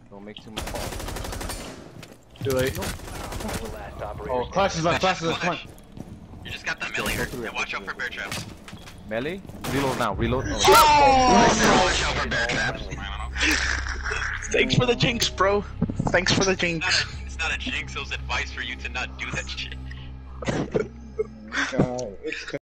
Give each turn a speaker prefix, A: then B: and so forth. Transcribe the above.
A: Don't make too much.
B: Too late.
C: Oh, classes left, come on.
D: You just got that melee here. Yeah, watch out for bear traps.
A: Melee? Reload now, reload.
D: Watch out for bear traps.
B: Thanks for the jinx, bro. Thanks for the jinx.
D: It's not a jinx, it was advice for you to not do that shit.
C: God, it's